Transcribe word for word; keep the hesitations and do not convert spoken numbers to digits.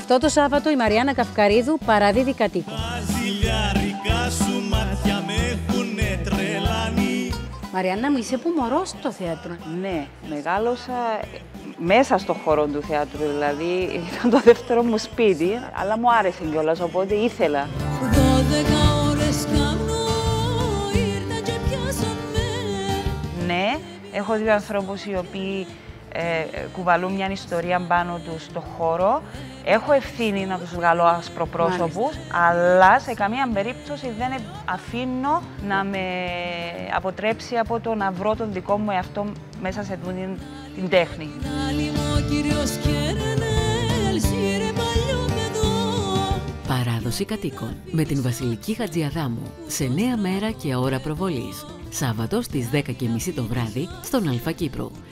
Αυτό το Σάββατο η Μαριάννα Καυκαρίδου παραδίδει Κατοίκον. Μαριάννα μου, είσαι που μωρό στο θέατρο. Ναι, μεγάλωσα μέσα στο χώρο του θεάτρου, δηλαδή ήταν το δεύτερο μου σπίτι, αλλά μου άρεσε κιόλας, οπότε ήθελα. Ναι, έχω δύο ανθρώπους οι οποίοι ε, κουβαλούν μια ιστορία πάνω τους στο χώρο. Έχω ευθύνη να τους βγάλω ασπροπρόσωπους, αλλά σε καμία περίπτωση δεν αφήνω να με αποτρέψει από το να βρω τον δικό μου εαυτό μέσα σε αυτή την τέχνη. Παράδοση Κατοίκων με την Βασιλική Χατζιαδάμου σε Νέα Μέρα και ώρα προβολής. Σάββατο στις δέκα και μισή το βράδυ στον Αλφα Κύπρου.